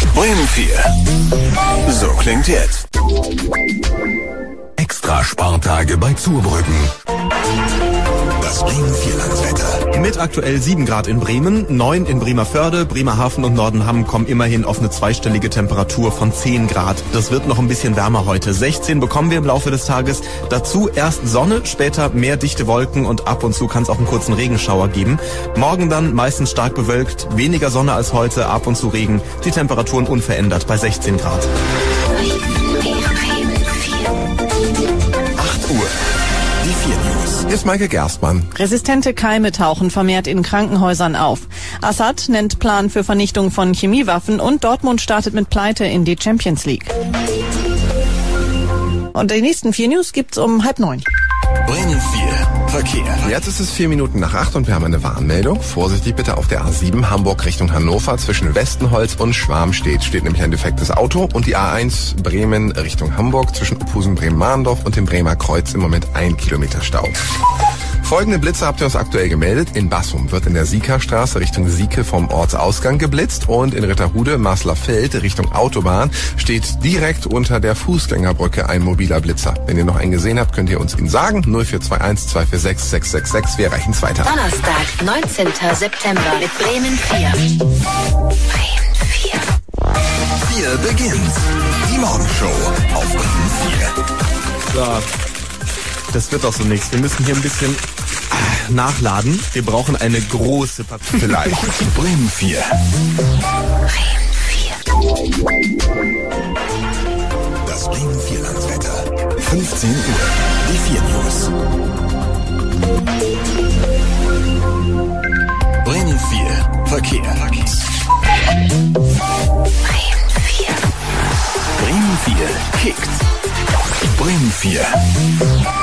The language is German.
Bremen 4. So klingt jetzt. Extra Spartage bei Zurbrüggen. Das Bremen 4 Landwetter. Mit aktuell 7 Grad in Bremen, 9 in Bremervörde, Bremerhaven und Nordenham kommen immerhin auf eine zweistellige Temperatur von 10 Grad. Das wird noch ein bisschen wärmer heute. 16 bekommen wir im Laufe des Tages. Dazu erst Sonne, später mehr dichte Wolken und ab und zu kann es auch einen kurzen Regenschauer geben. Morgen dann meistens stark bewölkt, weniger Sonne als heute, ab und zu Regen. Die Temperaturen unverändert bei 16 Grad. 8 Uhr. Die 4 News. Hier ist Maike Gerstmann. Resistente Keime tauchen vermehrt in Krankenhäusern auf. Assad nennt Plan für Vernichtung von Chemiewaffen und Dortmund startet mit Pleite in die Champions League. Und die nächsten 4 News gibt's um 8:30. Bremen 4. Verkehr. Jetzt ist es 4 Minuten nach 8 und wir haben eine Warnmeldung. Vorsichtig bitte auf der A7 Hamburg Richtung Hannover zwischen Westenholz und Schwarmstedt steht nämlich ein defektes Auto und die A1 Bremen Richtung Hamburg zwischen Uphusen Bremen-Mahndorf und dem Bremer Kreuz im Moment 1 Kilometer Stau. Folgende Blitze habt ihr uns aktuell gemeldet. In Bassum wird in der Siekerstraße Richtung Sieke vom Ortsausgang geblitzt und in Ritterhude, Maslerfeld Richtung Autobahn steht direkt unter der Fußgängerbrücke ein mobiler Blitzer. Wenn ihr noch einen gesehen habt, könnt ihr uns ihn sagen. 0421 246 666. Wir erreichen es weiter. Donnerstag, 19. September mit Bremen 4. Bremen 4. 4 beginnt. Die Morgenshow auf Bremen 4. So, das wird doch so nichts. Wir müssen hier ein bisschen nachladen. Wir brauchen eine große Partie. Vielleicht. Bremen 4. Bremen 4. Das Bremen 4 Landwetter. 15 Uhr. Die 4 News. Bremen 4. Verkehr. Bremen 4. Bremen 4 kickt. Bremen 4.